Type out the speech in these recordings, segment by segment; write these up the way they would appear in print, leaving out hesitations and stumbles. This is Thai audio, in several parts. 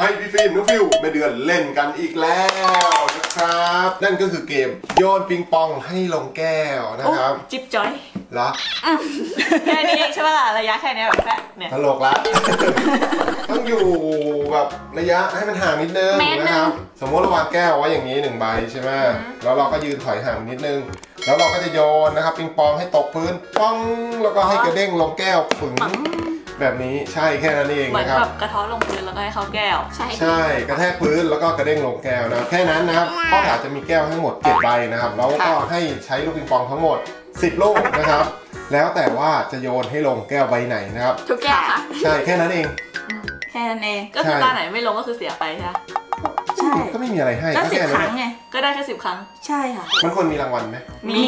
ให้พี่ฟิล์มน้องฟิวแม่เดือนเล่นกันอีกแล้วนะครับนั่นก็คือเกมโยนปิงปองให้ลงแก้วนะครับจิ๊บจอยเหรอแค่นี้เองใช่ไหมล่ะระยะแค่นี้แบบแค่เนี่ยตลกละต้องอยู่แบบระยะให้มันห่างนิดนึงนะครับสมมติเราวางแก้วไว้อย่างนี้1 ใบใช่ไหมแล้วเราก็ยืนถอยห่างนิดนึงแล้วเราก็จะโยนนะครับปิงปองให้ตกพื้นป้องแล้วก็ให้กระเด้งลงแก้วปึ๋งแบบนี้ใช่แค่นั้นเองนะครับเหมือนแบบกระท้อนลงพื้นแล้วก็ให้เข้าแก้วใช่กระแทกพื้นแล้วก็กระเด้งลงแก้วนะแค่นั้นนะครับพ่อถาจะมีแก้วทั้งหมด7 ใบนะครับแล้วก็ให้ใช้ลูกปิงปองทั้งหมด10 ลูกนะครับแล้วแต่ว่าจะโยนให้ลงแก้วใบไหนนะครับทุกแก้วใช่แค่นั้นเองแค่นั้นเองก็คือตาไหนไม่ลงก็คือเสียไปใช่ไหมใช่ก็ไม่มีอะไรให้ก็10 ครั้งไงก็ได้แค่10 ครั้งใช่ค่ะมันควรมีรางวัลไหมมี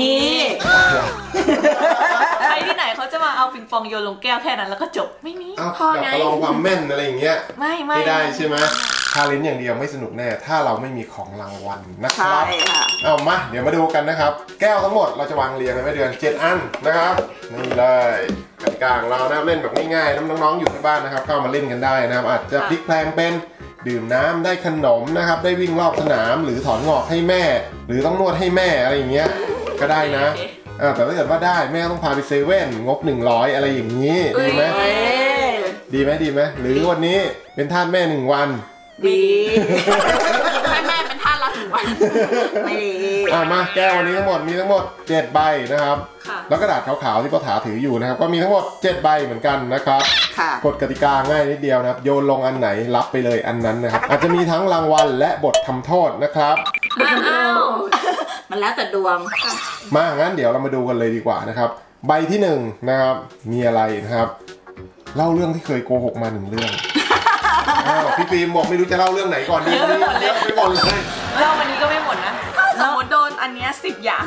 ใครที่ไหนเขาจะมาเอาปิงปองโยนลงแก้วแค่นั้นแล้วก็จบไม่มีพ่อไงประลองความแม่นอะไรอย่างเงี้ยไม่ได้ใช่ไหมชาเลนจ์อย่างเดียวไม่สนุกแน่ถ้าเราไม่มีของรางวัลนะครับเอามาเดี๋ยวมาดูกันนะครับแก้วทั้งหมดเราจะวางเรียงในไม่เดือน7 อันนะครับนี่เลยกติกาของเรานะเล่นแบบง่ายๆน้องๆอยู่ที่บ้านนะครับก็มาเล่นกันได้นะครับอาจจะพลิกแพลงเป็นดื่มน้ำได้ขนมนะครับได้วิ่งรอบสนามหรือถอนงอกให้แม่หรือต้องนวดให้แม่อะไรอย่างเงี้ยก็ได้นะแต่ถ้าเกิดว่าได้แม่ต้องพาไปเซเว่นงบ100อะไรอย่างนี้ดีไหมดีไหมหรือวันนี้เป็นทาสแม่1 วันดีให้แม่เป็นทาสละ1 วันไม่ดีมาแก้ววันนี้ทั้งหมดมีทั้งหมด7 ใบนะครับแล้วกระดาษขาวๆที่พ่อถาถืออยู่นะครับก็มีทั้งหมด7 ใบเหมือนกันนะครับกฎกติกาง่ายนิดเดียวนะครับโยนลงอันไหนรับไปเลยอันนั้นนะครับอาจจะมีทั้งรางวัลและบททำโทษนะครับมันแล้วแต่ดวงมางั้นเดี๋ยวเรามาดูกันเลยดีกว่านะครับใบที่1นะครับมีอะไรนะครับเล่าเรื่องที่เคยโกหกมา1 เรื่องพี่ฟิล์มบอกไม่รู้จะเล่าเรื่องไหนก่อนดีไม่หมดเลยเล่าวันนี้ก็ไม่หมดนะสมมติโดนอันนี้10 อย่าง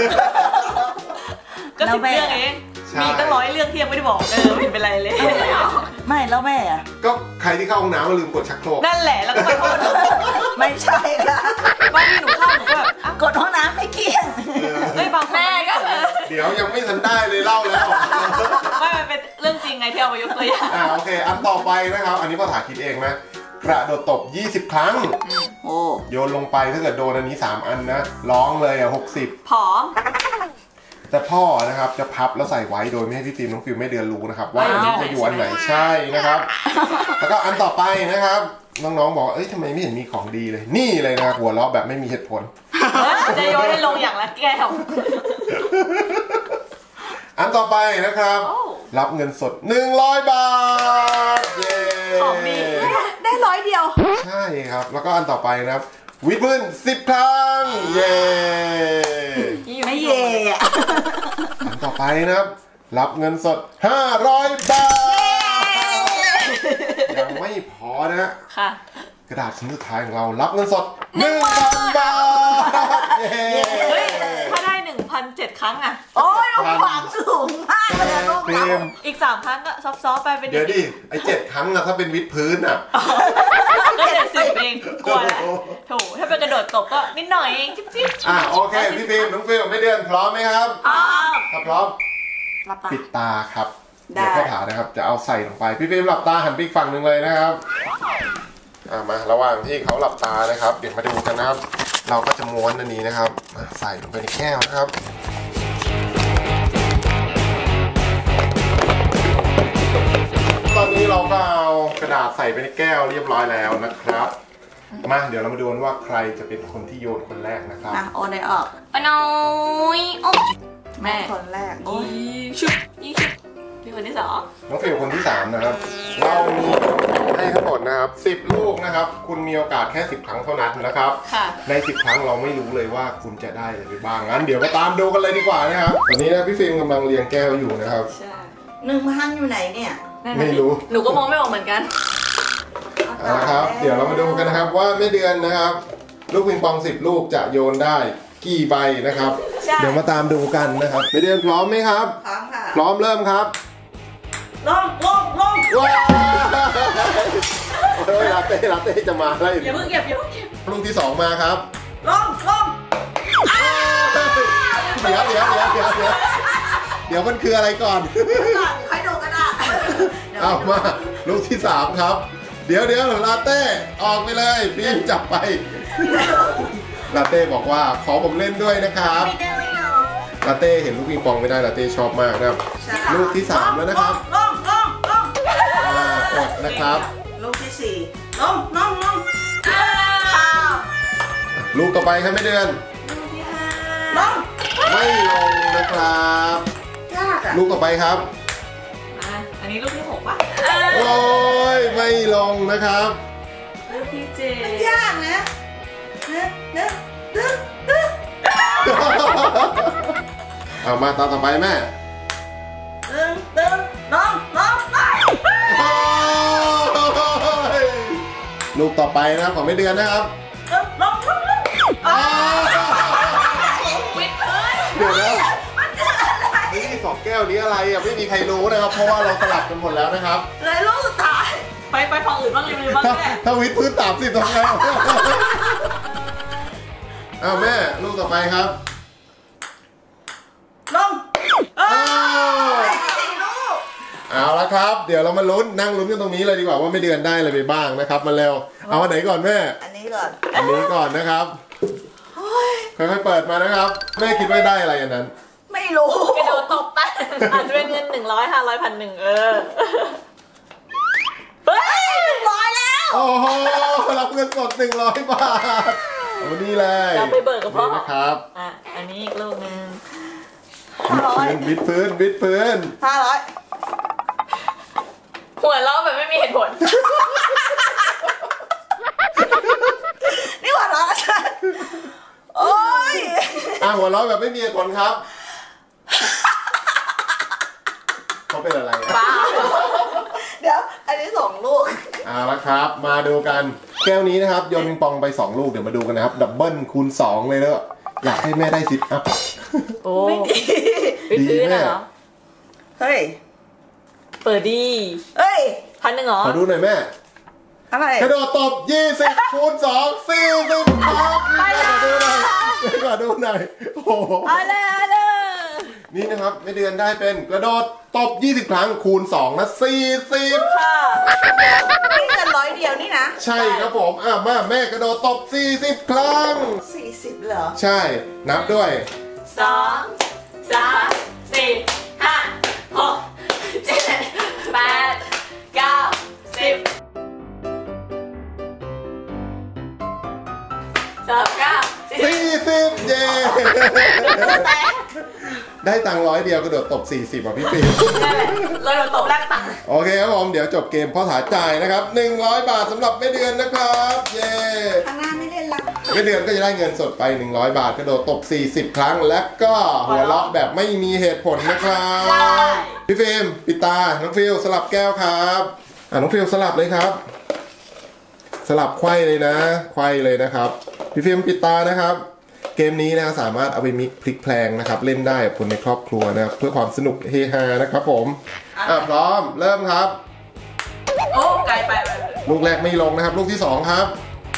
ก็10 เรื่องเองมีตั้ง100 เรื่องที่ยังไม่ได้บอกไม่เป็นไรเลยไม่แล้วแม่อะก็ใครที่เข้าห้องน้ำมาลืมกดชักโครกนั่นแหละแล้วก็ไปโทษไม่ใช่ค่ะบางทีหนูเข้าหนูก็แบบกดห้องน้ำไม่เกี่ยงบางแม่ก็เดี๋ยวยังไม่ทันได้เลยเล่าแล้วไม่เป็นเรื่องจริงไงที่เอามายกตัวอย่างโอเคอันต่อไปนะครับอันนี้พ่อถาคิดเองนะกระโดดตบ20 ครั้งโยนลงไปถ้าเกิดโดนอันนี้3 อันนะร้องเลย60 ผอมแต่พ่อนะครับจะพับแล้วใส่ไว้โดยไม่ให้พี่ฟิล์มน้องฟิล์มไม่เดือนรู้นะครับว่าอันนี้จะอยู่อันไหนใช่นะครับแล้วก็อันต่อไปนะครับน้องๆบอกทำไมไม่เห็นมีของดีเลยนี่เลยนะหัวเราะแบบไม่มีเหตุผลจะโยนให้ลงอย่างละแก้วอันต่อไปนะครับรับเงินสด100 บาทเย้ของดีได้100 เดียวใช่ครับแล้วก็อันต่อไปนะครับวิดพื้น10 ครั้งเย้ไม่เย่อันต่อไปนะครับรับเงินสด500 บาทยังไม่พอนะค่ะกระดาษชิ้นสุดท้ายของเรารับเงินสด1,000 บาทถ้าได้1,007 ครั้งอะโอ้ยความสูงมากเลยลูกเราอีก3 ครั้งก็ซอฟๆไปเป็นเดี๋ยวดิไอ้7 ครั้งอะถ้าเป็นวิดพื้นอะก็70 เองกลัวแล้วโถถ้าเป็นกระโดดตบก็นิดหน่อยเองจิ๊บโอเคพี่ฟิล์มน้องฟิล์มไม่เดือนพร้อมไหมครับพร้อมปิดตาครับเดี๋ยวพ่อถานะครับจะเอาใส่ลงไปพี่ฟิล์มหลับตาหันไปอีกฝั่งหนึ่งเลยนะครับมาระหว่างที่เขาหลับตานะครับเดี๋ยวมาดูกันนะครับเราก็จะม้วนอันนี้นะครับใส่ลงไปในแก้วนะครับตอนนี้เราก็เอากระดาษใส่ไปในแก้วเรียบร้อยแล้วนะครับมาเดี๋ยวเรามาดูกันว่าใครจะเป็นคนที่โยนคนแรกนะครับโอนได้ออกน้อยแม่คนแรกชุบมีคนที่2 น้องฟิวคนที่3นะครับเรามีให้ทั้งหมดนะครับ10 ลูกนะครับคุณมีโอกาสแค่10 ครั้งเท่านั้นนะครับใน10 ครั้งเราไม่รู้เลยว่าคุณจะได้อะไรบ้างงั้นเดี๋ยวมาตามดูกันเลยดีกว่านะครับตอนนี้นะพี่ฟิล์มกำลังเรียงแก้วอยู่นะครับ 1,000อยู่ไหนเนี่ยไม่รู้หนูก็มองไม่ออกเหมือนกันนะครับเดี๋ยวเรามาดูกันนะครับว่าแม่เดือนนะครับลูกปิงปอง10 ลูกจะโยนได้กี่ใบนะครับเดี๋ยวมาตามดูกันนะครับแม่เดือนพร้อมไหมครับพร้อมค่ะพร้อมเริ่มครับลงว้าวลาเต้จะมาแล้วอย่าเพิ่งเก็บลูกที่2มาครับลงเดี๋ยวมันคืออะไรก่อนให้ดูกันอ่ะเอามาลูกที่3ครับเดี๋ยวลาเต้ออกไปเลยพี่จับไปลาเต้บอกว่าขอผมเล่นด้วยนะครับไม่ได้ไม่เอาลาเต้เห็นลูกปิงปองไม่ได้ลาเต้ชอบมากนะครับลูกที่3แล้วนะครับลงอดนะครับลูกที่4ลงลูกต่อไปครับแม่เดือนลงไม่ลงนะครับยากอ่ะลูกต่อไปครับอันนี้ลูกที่6ป่ะโอ้ยไม่ลงนะครับลูกที่ย 7 ากนะเนื้อเอามาตาต่อไปแม่ตึงลงโอ้ยลูกต่อไปนะครับของแม่เดือนนะครับลงวิดพื้นเดี๋ยวนะนี่2แก้วนี้อะไรอ่ะไม่มีใครรู้นะครับ เพราะว่าเราสลับกันหมดแล้วนะครับเลยลูกสุดท้ายไปฝั่งอื่นบ้างเลยบ้างแม่ถ้าวิทย์พื้น30ทำไงอ้าวแม่ลูกต่อไปครับลงอ้าว 4 ลูกเอาละครับ เดี๋ยวเรามาลุ้นนั่งลุ้นกันตรงนี้เลยดีกว่าว่าไม่เดือนได้อะไรไปบ้างนะครับมาเร็วเอาอันไหนก่อนแม่อันนี้ก่อนอันนี้ก่อนนะครับค่อยๆเปิดมานะครับแม่คิดว่าได้อะไรอันนั้นไม่รู้กระโดดตบไปอาจจะเป็นเงิน100 500 1,000เฮ้ยร้อยแล้วโอ้โหรับเงินสด100 บาทเอานี่เลยเราไปเบิกกับพ่อนี่นะครับอันนี้อีกลูกนึงบิดพื้น 500 หัวเราะแบบไม่มีเหตุผลนี่หัวเราะฉันโอ้ยหัวเราะแบบไม่มีเหตุผลครับเขาเป็นอะไรบ้าเดี๋ยวอันนี้2 ลูกเอาละครับมาดูกันแก้วนี้นะครับโยนปิงปองไป2 ลูกเดี๋ยวมาดูกันนะครับดับเบิลคูณ2เลยเนอะอยากให้แม่ได้ซิทอัพโอ้ไม่ดีวิดพื้นเหรอเฮ้ยเปิดดีเฮ้ย 1,000เหรอขอดูหน่อยแม่อะไรกระโดดตบ20คูณ2 40ครับขอดูหน่อยโอ้โหเอาเลยนี่นะครับไม่เดือนได้เป็นกระโดดตบ20 ครั้งคูณ2นะ40 ค่ะนี่เงิน100 เดียวนี่นะใช่ครับผมมาแม่กระโดดตบ40 ครั้ง 40เหรอใช่นับด้วย 2 3 4 5 6 7 8 9 10 39 40 เย้ได้ตังค์100 เดียวกระโดดตบ40พี่ฟิล์มเราตบแรกตังค์โอเคครับผมเดี๋ยวจบเกมพ่อถาจ่ายนะครับ100 บาทสำหรับแม่เดือนนะครับเย้ข้างหน้าไม่เล่นละแม่เดือนก็จะได้เงินสดไป100 บาทกระโดดตบ40 ครั้งและก็หัวเราะแบบไม่มีเหตุผลนะครับพี่ฟิล์มปิดตาน้องฟิลสลับแก้วครับน้องฟิลสลับเลยครับ สลับไขว้เลยนะไขว้เลยนะครับพี่ฟิล์มปิดตานะครับเกมนี้นะสามารถเอาไปมิกพลิกแพลงนะครับเล่นได้กับคนในครอบครัวนะครับเพื่อความสนุกเฮฮานะครับผมพร้อมเริ่มครับโอ้ไกลไปลูกแรกไม่ลงนะครับลูกที่2ครับ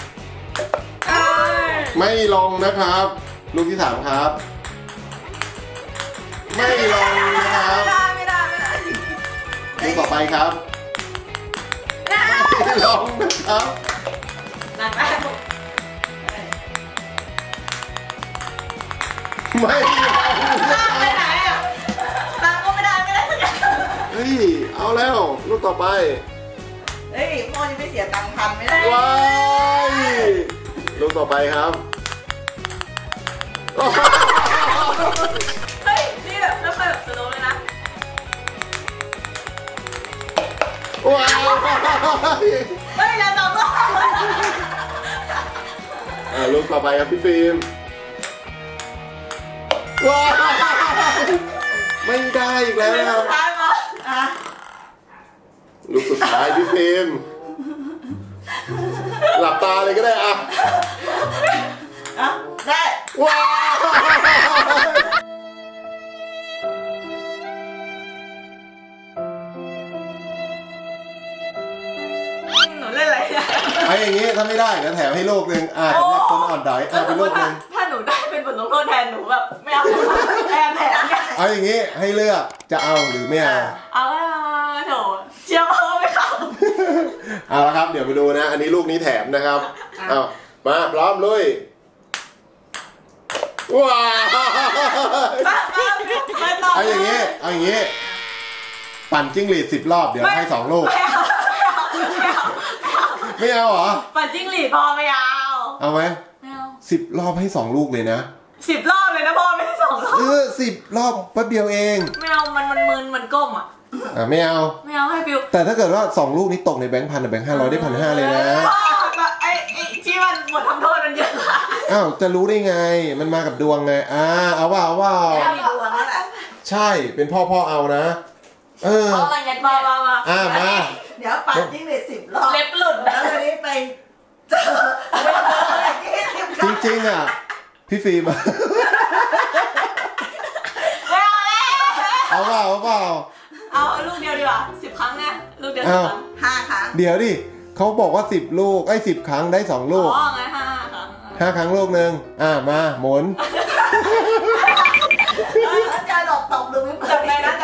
ไม่ลงนะครับลูกที่3ครับไม่ลงนะครับไม่ได้ลูกต่อไปครับไม่ลงนะครับหนักมากไม่ลงนะครับไปไหนอ่ะตังก็ไม่ได้สักอย่างเฮ้ยเอาแล้วลูกต่อไปเฮ้ยพ่อยังไม่เสียตังค์1,000ไม่ได้ว้ายลูกต่อไปครับเฮ้ยนี่แบบแล้วไปแบบสโลว์เลยนะว้าวเฮ้ยแล้วต่อก็ลูกต่อไปครับพี่ฟิล์มว้าวไม่ได้อีกแล้วครับท้ายมาลูกสุดท้ายพี่ฟิล์มหลับตาเลยก็ได้อ่ะได้ว้าวหนูเล่นอะไรเนี่ยไอ้อย่างงี้ถ้าไม่ได้เดี๋ยวแถมให้ลูกหนึ่งสำหรับคนอ่อนด้อยเป็นลูกหนึ่งถ้าหนูได้เป็นบทลงโทษแทนหนูแบบไม่เอาแอบแผลเนี่ยเอาอย่างงี้ให้เลือกจะเอาหรือไม่เอาเอาโถเชียร์เขาไม่เข้าเอาละครับเดี๋ยวมาดูนะอันนี้ลูกนี้แถมนะครับเอามาพร้อมลุยว้าวเอาอย่างงี้ปั่นจิ้งหรีด10 รอบเดี๋ยวให้2 ลูกไม่เอาเหรอปั่นจิ้งหรีดพอไม่เอาไหมไม่เอา 10 รอบให้2 ลูกเลยนะ 10 รอบเลยนะพ่อไม่ใช่2 รอบ 10 รอบแป๊บเดียวเองไม่เอามันมึนมันก้มไม่เอาให้ฟิวแต่ถ้าเกิดว่า2 ลูกนี้ตกในแบงค์1,000 กับแบงค์500ได้1,500เลยนะไอ้ที่มันหมดทำโทษมันเยอะอ้าวจะรู้ได้ไงมันมากับดวงไงเอาว่ามีดวงแล้วแหละใช่เป็นพ่อเอานะอะไรยัดมาเดี๋ยวปั่นจิ้งหรีด10 รอบเล็บหลุดแล้ววันนี้ไปเจอจริงพี่ฟิล์มเอาลูกเดียวดีกว่า10 ครั้งนะลูกเดียว10 ครั้ง 5 ครั้งเดี๋ยวดิเขาบอกว่า10 ลูก10 ครั้งได้2 ลูกไง5 ครั้ง 5 ครั้งลูกนึงมาหมุนจะดอกตบหรือไม่จับเลยนะ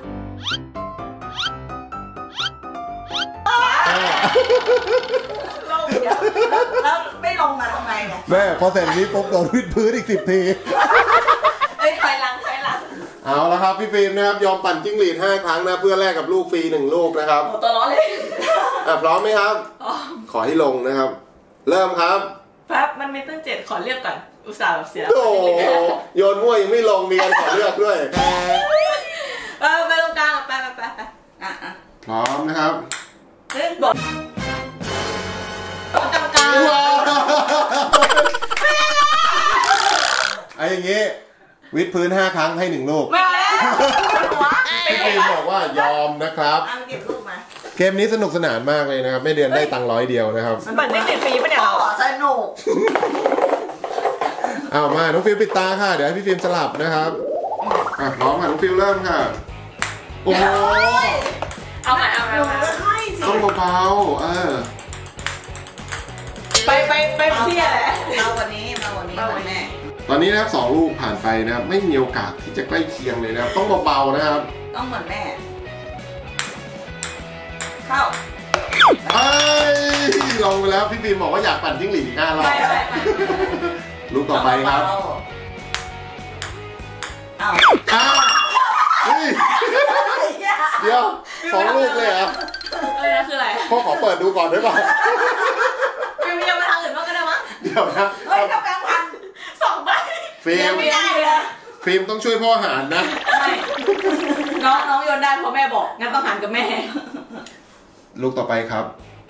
แล้วไม่ลงมาทำไมเนี่ยแม่พอเสร็จนี้ปุ๊บโดนวิดพื้นอีก10 ทีถอยหลังเอาละครับพี่ฟิล์มนะครับยอมปั่นจิ้งหรีด5 ครั้งนะเพื่อแลกกับลูกฟรี1 ลูกนะครับตัวร้อนเลยพร้อมไหมครับขอให้ลงนะครับเริ่มครับแป๊บมันมีตั้ง7ขอเลือกก่อนอุตส่าห์แบบเสียโอ้โยนมั่วยังไม่ลงมีการขอเลือกด้วยไปตรงกลางไปพร้อมนะครับบอกกรรมการอย่างงี้วิดพื้น5 ครั้งให้1 ลูกไม่แล้วพี่ฟิล์มบอกว่ายอมนะครับเก็บลูกมาเกมนี้สนุกสนานมากเลยนะครับไม่เดือนได้ตังค์100 เดียวนะครับมันได้ฟรีปะเนี่ยสนุกมาน้องฟิล์มปิดตาค่ะเดี๋ยวให้พี่ฟิล์มสลับนะครับพร้อมค่ะน้องฟิล์มเริ่มค่ะโอ้โหเอาใหม่ต้องเบาๆไปเที่ยวแหละมาวันนี้แม่ตอนนี้นะครับ2 ลูกผ่านไปนะครับไม่มีโอกาสที่จะใกล้เคียงเลยนะครับต้องเบาๆนะครับต้องเหมือนแม่เข้าลงไปแล้วพี่ฟิล์มบอกว่าอยากปั่นจิ้งหรีดอีก5 รอบลูกต่อไปครับเดี๋ยว2 ลูกเลยเหรอคืออะไรพ่อขอเปิดดูก่อนได้ป่ะฟิล์มยังมาทางอื่นบ้างก็ได้มั้งเดี๋ยวนะทำการพัน 2 ใบฟิล์มไม่ได้เลยฟิล์มต้องช่วยพ่อหารนะน้องโยนได้เพราะแม่บอกงั้นต้องหารกับแม่ลูกต่อไปครับ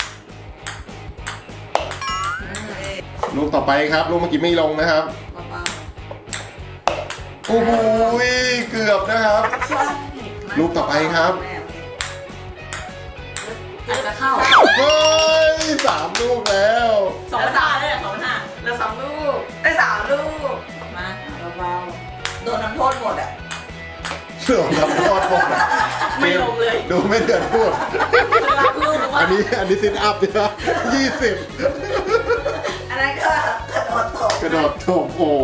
ลูกต่อไปครับลูกเมื่อกี้ไม่ลงนะครับโอ้โหเกือบนะครับลูกต่อไปครับอาจจะเข้า 3 ลูกแล้ว 2 5เลย2 5แล้ว2 ลูกได้3 ลูกมาเบาๆโดนน้ำโทษหมดไม่ลงเลยดูไม่เดือดพูดอันนี้ซิทอัพนะ20 อันนั้นก็กระโดดตบโอ้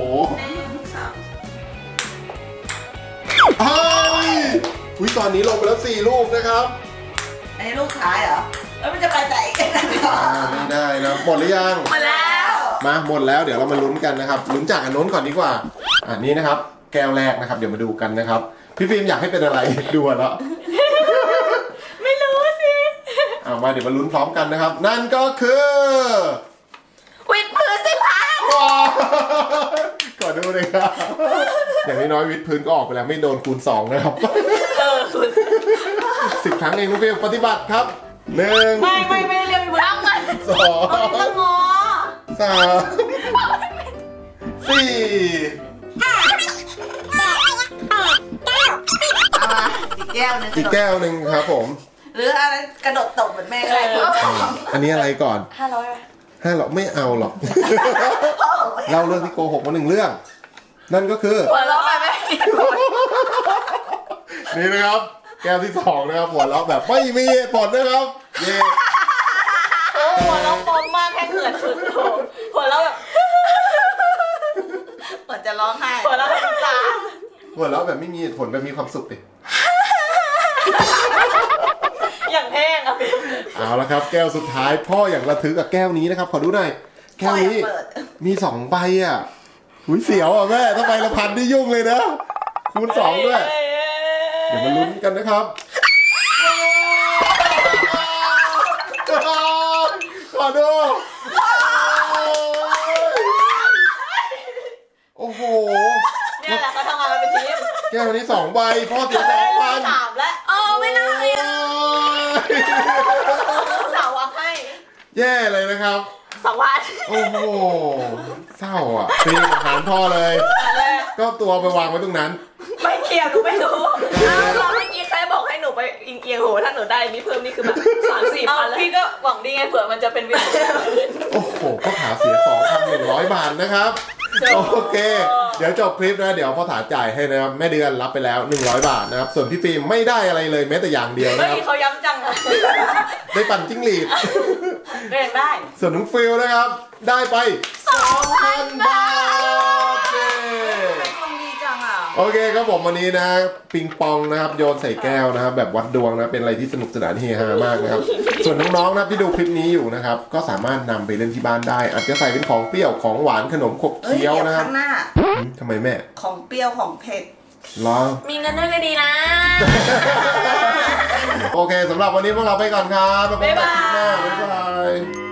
ตอนนี้ลงไปแล้ว4 ลูกนะครับอันนี้ลูกท้ายเหรอแล้วมันจะไปไหนไม่ได้นะหมดหรือยังหมดแล้วมาหมดแล้วเดี๋ยวเรามาลุ้นกันนะครับลุ้นจากอันโน้นก่อนดีกว่านี่นะครับแก้วแรกนะครับเดี๋ยวมาดูกันนะครับพี่ฟิล์มอยากให้เป็นอะไรดูแล้วไม่รู้สิมาเดี๋ยวมาลุ้นพร้อมกันนะครับนั่นก็คือวิดพื้น10 ครั้งก่อนดูเลยครับอย่างน้อยวิดพื้นก็ออกไปแล้วไม่โดนคูณ2นะครับ10 ครั้งเองน้องฟิล์มปฏิบัติครับ1 ไม่เรียกวิดพื้นมัน 2 3 4อีกแก้วหนึ่งครับผมหรืออะไรกระโดดตบเหมือนแม่ก็ได้อันนี้อะไรก่อน 500 ไม่เอาหรอกเล่าเรื่องที่โกหกมา1 เรื่องนั่นก็คือหัวเราะไปไหมนี่นะครับแก้วที่2นะครับหัวเราะแบบไม่มีเหตุผลนะครับหัวเราะปลอมมากแค่เขินสุดหัวเราะแบบเหมือนจะร้องไห้หัวเราะแบบตาหัวเราะแบบไม่มีเหตุผลแบบมีความสุขดิอย่างแห้งอ่ะเอาละครับแก้วสุดท้ายพ่ออย่างระทึกกับแก้วนี้นะครับขอดูหน่อยแก้วนี้มี2ใบอ่ะหุยเสียวอ่ะแม่ถ้าใบละ1,000นี่ยุ่งเลยนะคูณ2ด้วยเดี๋ยวมาลุ้นกันนะครับขอดูโอ้โหเนี่ยแหละเขาทำงานมาเป็นทีมแก้วนี้2ใบพ่อเสีย2,000 3แล้วไม่น่าเลยอ่ะสาววางให้แย่เลยนะครับ 2 วันโอ้โหเศร้าอ่ะตีอาหารพ่อเลย ก็ตัวไปวางไว้ตรงนั้นไม่เกี่ยวหนูไม่รู้เราเมื่อกี้ใครบอกให้หนูไปเอียงโหถ้าหนูได้นี้เพิ่มนี่คือแบบ3-4 พันแล้วพี่ก็หวังดีไงเผื่อมันจะเป็นวินโอ้โหพ่อถาเสีย 2,100 บาทนะครับโอเคเดี๋ยวจบคลิปนะเดี๋ยวพ่อถาจ่ายให้นะครับแม่เดือนรับไปแล้ว100 บาทนะครับส่วนพี่ฟิล์มไม่ได้อะไรเลยแม้แต่อย่างเดียวไม่นะครับมีเขาย้ำจังอะได้ปั่นจิ้งหรีดก็ยังได้ส่วนน้องฟิลนะครับได้ไป 2,000 บาทเย้ดวงดีจังอ่ะโอเคครับผมวันนี้นะปิงปองนะครับโยนใส่แก้วนะครับแบบวัดดวงนะเป็นอะไรที่สนุกสนานเฮฮามากนะครับส่วนน้องๆนะที่ดูคลิปนี้อยู่นะครับก็สามารถนำไปเล่นที่บ้านได้อาจจะใส่เป็นของเปรี้ยวของหวานขนมขบเคี้ยวนะครับข้างหน้าทำไมแม่ของเปรี้ยวของเผ็ดรอมีเงินด้วยก็ดีนะโอเคสำหรับวันนี้พวกเราไปก่อนครับแล้วพบกันใหม่คลิปหน้าบ๊ายบาย